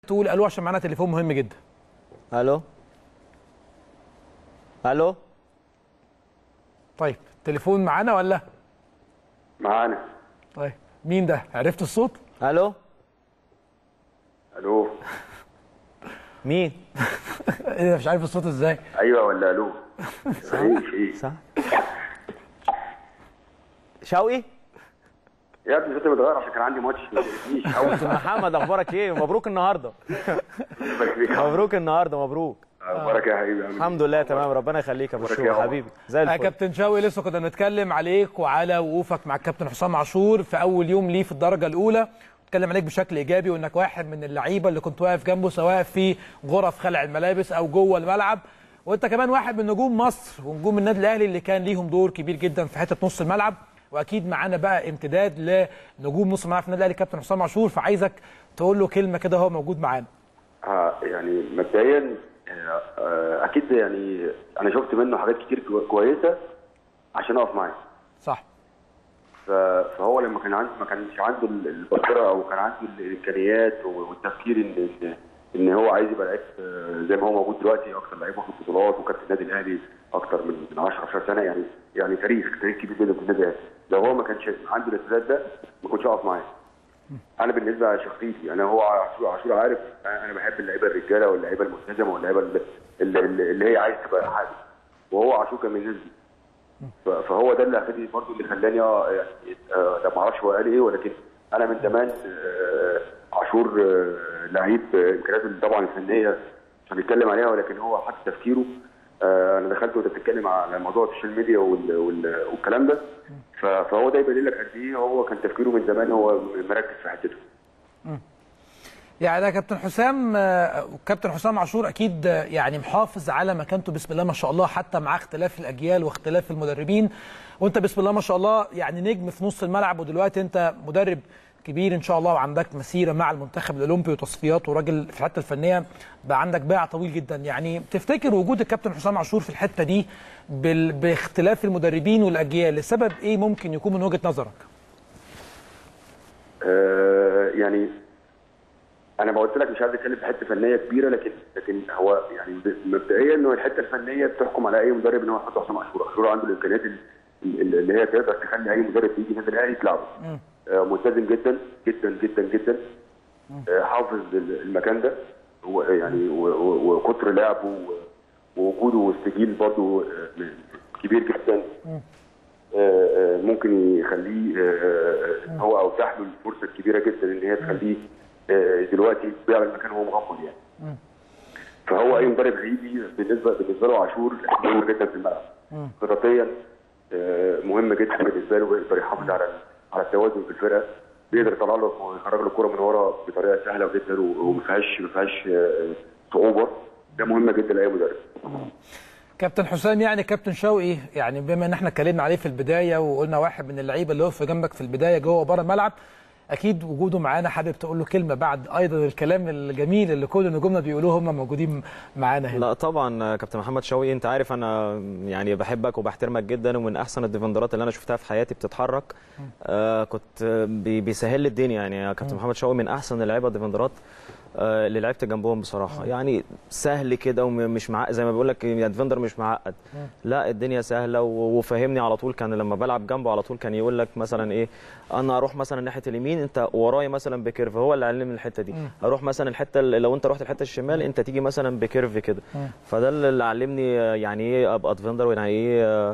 تقول الو عشان معانا تليفون مهم جدا. الو الو. طيب تليفون معانا ولا؟ معانا. طيب مين ده؟ عرفت الصوت؟ الو الو. مين؟ ايه ده مش عارف الصوت ازاي؟ ايوه ولا الو؟ صح. شوقي؟ يا ابني صوتي متغير عشان كان عندي ماتش ما تقلقنيش. استاذ محمد اخبارك ايه؟ مبروك النهارده. مبروك النهارده. مبروك. اخبارك يا حبيبي؟ الحمد لله تمام. ربنا يخليك يا بشوي حبيبي زي الفل. يا كابتن شوقي لسه كنا بنتكلم عليك وعلى وقوفك مع الكابتن حسام عاشور في اول يوم ليه في الدرجه الاولى، اتكلم عليك بشكل ايجابي وانك واحد من اللعيبه اللي كنت واقف جنبه سواء في غرف خلع الملابس او جوه الملعب، وانت كمان واحد من نجوم مصر ونجوم النادي الاهلي اللي كان ليهم دور كبير جدا في حته نص الملعب، واكيد معانا بقى امتداد لنجوم نص الملعب في النادي الاهلي كابتن حسام عاشور، فعايزك تقول له كلمه كده هو موجود معانا. يعني مبدئيا اكيد يعني انا شفت منه حاجات كتير كويسه عشان اقف معاه. صح. فهو لما ما كانش عنده البصيره او كان عنده الامكانيات والتفكير ان هو عايز يبقى لعيب زي ما هو موجود دلوقتي، اكتر لعيب واخد بطولات وكابتن النادي الاهلي اكتر من 10 سنه، يعني تاريخ كبير جدا في النادي الاهلي. لو هو ما كانش عنده الاستعداد ده ما كنتش اقف معاه. انا بالنسبه لشخصيتي هو عاشور عارف انا بحب اللعيبه الرجاله واللعيبه الملتزمه واللعيبه اللي هي عايز تبقى حاجه، وهو عاشور كان من الناس دي. فهو ده اللي اخدني برضه اللي خلاني يعني ما اعرفش هو قال ايه، ولكن انا من زمان عاشور لعيب امكانياته طبعا الفنيه مش هنتكلم عليها، ولكن هو حتى تفكيره انا دخلت وانت بتتكلم على موضوع السوشيال ميديا والكلام ده، فهو ده يبين لك قد ايه هو كان تفكيره من زمان هو مركز في حتته. يعني يا كابتن حسام، كابتن حسام عاشور اكيد يعني محافظ على مكانته بسم الله ما شاء الله، حتى مع اختلاف الاجيال واختلاف المدربين، وانت بسم الله ما شاء الله يعني نجم في نص الملعب، ودلوقتي انت مدرب كبير ان شاء الله وعندك مسيره مع المنتخب الاولمبي وتصفيات وراجل في الحته الفنيه بقى عندك باع طويل جدا. يعني تفتكر وجود الكابتن حسام عاشور في الحته دي باختلاف المدربين والاجيال السبب ايه ممكن يكون من وجهه نظرك؟ يعني انا ما قلت لك مش عايز اتكلم في حته فنيه كبيره، لكن هو يعني مبدئيا انه الحته الفنيه بتحكم على اي مدرب ان هو يحط حسام عاشور. عاشور عنده الامكانيات اللي هي تقدر تخلي اي مدرب يجي النادي الاهلي يلعبه. ملتزم جدا جدا جدا جدا، حافظ المكان ده يعني وكتر لعبه ووجوده واستجيل برضه كبير جدا، ممكن يخليه هو او تحت له الفرصه الكبيره جدا ان هي تخليه دلوقتي بيعمل مكان هو مغمض يعني. فهو اي مدرب هيجي بالنسبه له عاشور مهم جدا في الملعب. خططيا مهم جدا بالنسبه له، بيقدر يحافظ على التوازن في الفرقه، بيقدر يطلع له ويخرج له الكوره من ورا بطريقه سهله جدا وما فيهاش صعوبه. ده مهم جدا لاي مدرب. كابتن حسام، يعني كابتن شوقي يعني بما ان احنا اتكلمنا عليه في البدايه وقلنا واحد من اللعيبه اللي وقف جنبك في البدايه جوه وبره الملعب، اكيد وجوده معانا حابب تقول له كلمه بعد ايضا الكلام الجميل اللي كل نجومنا بيقولوه هم موجودين معانا هنا. لا طبعا كابتن محمد شوقي، انت عارف انا يعني بحبك وبحترمك جدا، ومن احسن الديفندرات اللي انا شفتها في حياتي بتتحرك. كنت بيسهل لي الدنيا يعني. كابتن محمد شوقي من احسن اللعيبه الديفندرات اللي لعبت جنبهم بصراحه. يعني سهل كده ومش معقد زي ما بقول لك، يعني ديفندر مش معقد، لا الدنيا سهله وفهمني على طول. كان لما بلعب جنبه على طول كان يقول لك مثلا ايه، انا اروح مثلا ناحيه اليمين انت ورايا مثلا بكيرف، هو اللي علمني الحته دي. اروح مثلا الحته لو انت رحت الحته الشمال انت تيجي مثلا بكيرف كده. فده اللي علمني يعني ايه ابقى ديفندر ويعني ايه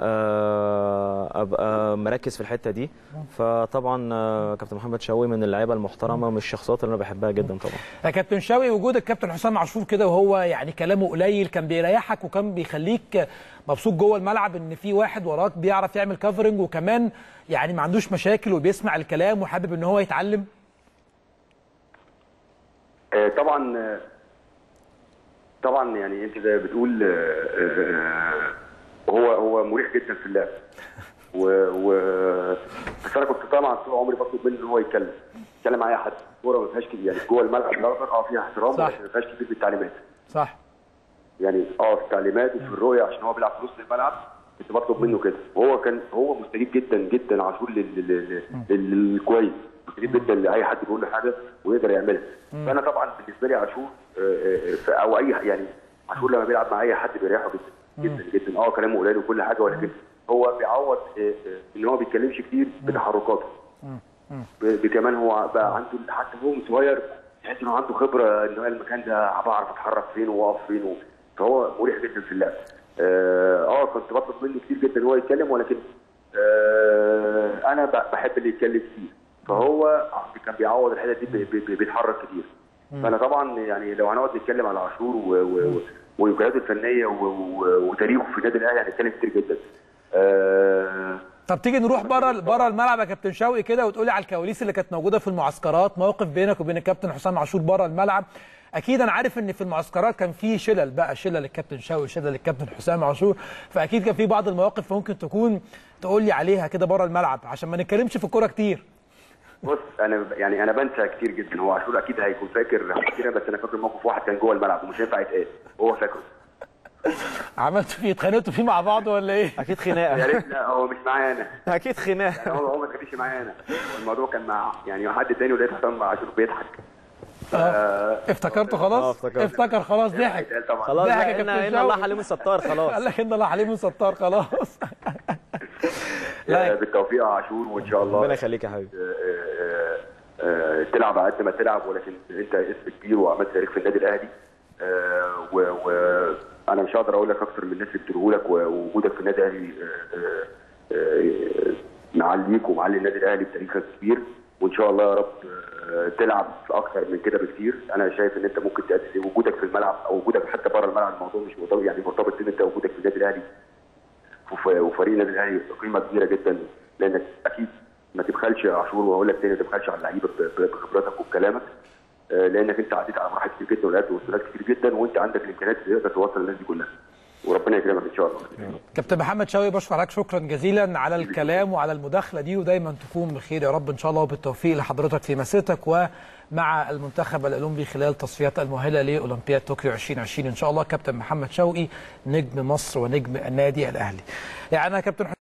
ابقى مركز في الحته دي. فطبعا كابتن محمد شوقي من اللعيبه المحترمه ومن الشخصيات اللي انا بحبها جدا طبعا. يا كابتن شوقي، وجود الكابتن حسام عاشور كده وهو يعني كلامه قليل كان بيريحك وكان بيخليك مبسوط جوه الملعب ان في واحد وراك بيعرف يعمل كفرنج وكمان يعني ما عندوش مشاكل وبيسمع الكلام وحابب ان هو يتعلم؟ طبعا يعني انت زي بتقول هو مريح جدا في اللعب بس انا كنت طبعا طول عمري بطلب منه ان هو يتكلم مع اي حد. الكوره ما فيهاش كتير يعني جوه الملعب الاخضر فيها احترام، بس ما فيهاش كتير في التعليمات. صح. يعني في التعليمات وفي الرؤيه عشان هو بيلعب في نص الملعب كنت بطلب منه كده، وهو كان مستجيب جدا جدا عاشور للكويس. مستجيب جدا لاي حد بيقول له حاجه ويقدر يعملها. فانا طبعا بالنسبه لي عاشور او اي يعني عاشور لما بيلعب مع اي حد بيريحه جدا جدا جدا. كلامه قليل وكل حاجه، ولكن هو بيعوض ان هو ما بيتكلمش كتير بتحركاته. كمان هو بقى عنده حتى هو صغير تحس انه عنده خبره ان هو المكان ده بعرف اتحرك فين واقف فين فهو مريح جدا في اللعب. كنت بطلب منه كتير جدا ان هو يتكلم، ولكن انا بحب اللي يتكلم كتير، فهو كان بيعوض الحته دي بيتحرك كتير. فانا طبعا يعني لو هنقعد نتكلم على عاشور وامكانياته الفنيه وتاريخه في النادي الاهلي هنتكلم كتير جدا. طب تيجي نروح بره الملعب يا كابتن شوقي كده وتقولي على الكواليس اللي كانت موجوده في المعسكرات، موقف بينك وبين الكابتن حسام عاشور بره الملعب. اكيد انا عارف ان في المعسكرات كان في شلل بقى، شلل للكابتن شوقي، شلل للكابتن حسام عاشور، فاكيد كان في بعض المواقف ممكن تكون تقول لي عليها كده بره الملعب عشان ما نتكلمش في الكوره كتير. بص انا بنسى كتير جدا. هو عاشور اكيد هيكون فاكر كتير، بس انا فاكر موقف واحد كان جوه الملعب ومش هينفع يتقال، هو فاكره. عملتوا فيه اتخانقتوا فيه مع بعض ولا ايه؟ اكيد خناقه. يا ريت. لا هو مش معايا انا. اكيد خناقه. يعني هو ما اتخانقش معايا انا، الموضوع كان مع يعني حد تاني، ولقيت حسام عاشور بيضحك. افتكرته خلاص؟ افتكر خلاص ضحك. خلاص ان الله حليم ستار خلاص. قال لك ان الله حليم ستار خلاص. بالتوفيق يا عاشور، وان شاء الله ربنا يخليك يا حبيبي. تلعب على قد ما تلعب، ولكن انت اسم كبير وعملت تاريخ في النادي الاهلي. وانا مش هقدر اقول لك اكتر من الناس اللي بتقوله لك، ووجودك في النادي الاهلي معليك ومعلي النادي الاهلي بتاريخك كبير، وان شاء الله يا رب تلعب اكتر من كده بكتير. انا شايف ان انت ممكن تأدي وجودك في الملعب او وجودك حتى بره الملعب، الموضوع مش مرتبط يعني مرتبط ان انت وجودك في النادي الاهلي وفريق النادي الاهلي قيمه كبيره جدا، لانك اكيد ما تبخلش يا عاشور، وهقول لك تاني ما تبخلش على اللعيبه بخبراتك وبكلامك، لانك انت عديت على مراحل كتير جدا ولعبت وصولات كتير جدا، وانت عندك الامكانيات اللي تقدر توصل للناس دي كلها، وربنا يكرمك ان شاء الله. كابتن محمد شوقي بشكر حضرتك شكرا جزيلا على الكلام وعلى المداخله دي، ودايما تكون بخير يا رب ان شاء الله، وبالتوفيق لحضرتك في مسيرتك ومع المنتخب الاولمبي خلال تصفيات المؤهله لاولمبياد طوكيو 2020 ان شاء الله. كابتن محمد شوقي نجم مصر ونجم النادي الاهلي. يعني انا كابتن